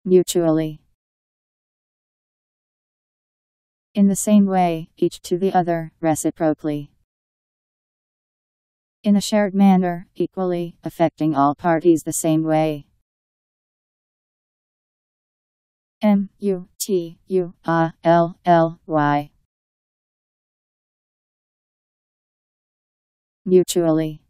Mutually. In the same way, each to the other, reciprocally. In a shared manner, equally, affecting all parties the same way. Mutually. Mutually.